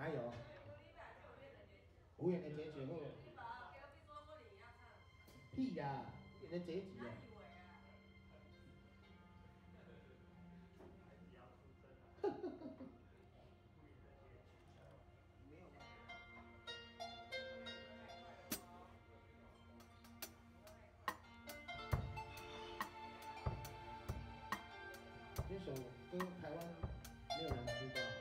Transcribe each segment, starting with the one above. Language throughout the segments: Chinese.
加油！无言的结局后。屁呀！你的结局啊！哈哈哈！没有。这首歌台湾没有人知道。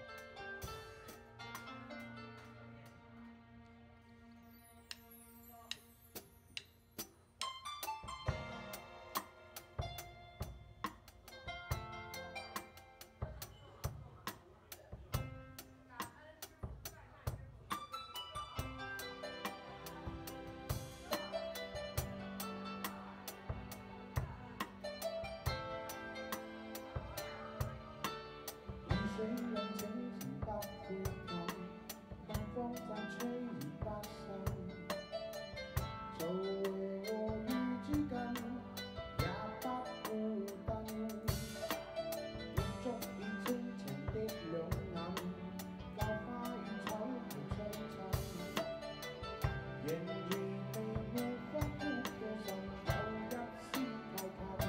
虽然清晨不會近，但風箪吹而不信。做和與之近，也不孤單。滿足於清情的兩眼，教花與草木相襯。然而未沒花枯嘅神，有一絲太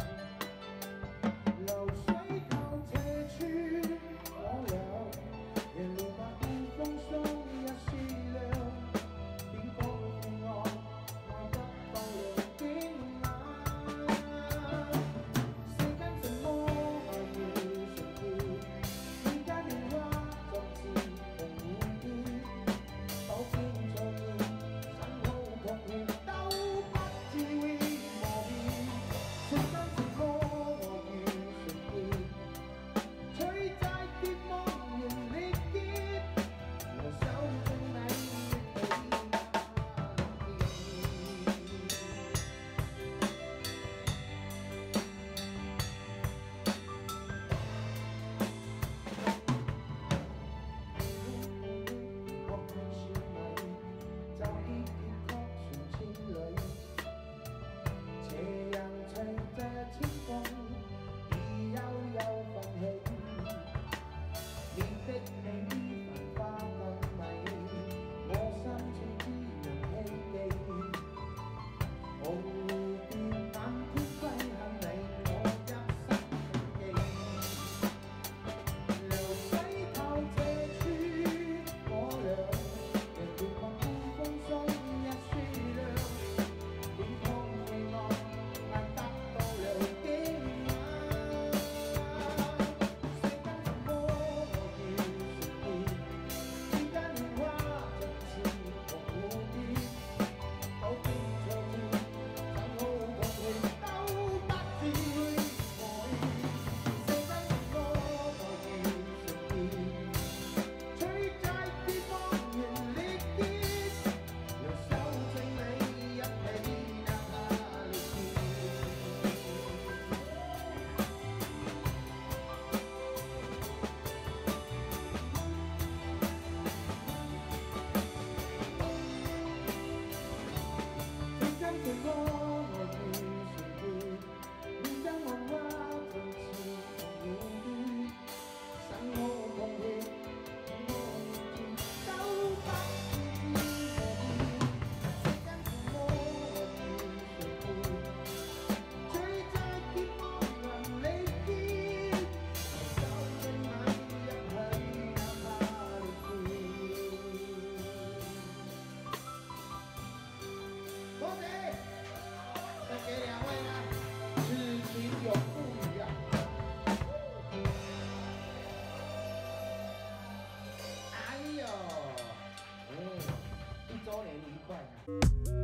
近。流水靠斜處。我倆沿路漫步風霜一絲亮，點講父愛愛得到了驚訝。世間什麼愛要誰見？人間年華就似紅蝴蝶，多變錯變，生好狂熱都不至會磨滅。世間什麼愛要誰見？吹債結望仍力竭，我手中你的喜或看是迷，就已結曲船千里，斜陽隨着清風，已悠悠奮起。你的美比繁花更美，我心似知人希冀。紅湖邊漫天歸向你，我一生銘記。流水靠斜處，我倆人沿漫步風霜一絲亮，點抗會愛愛得到了驚訝。世間什麼给两位呢，此情永不渝啊！哎呦，1周年愉快啊！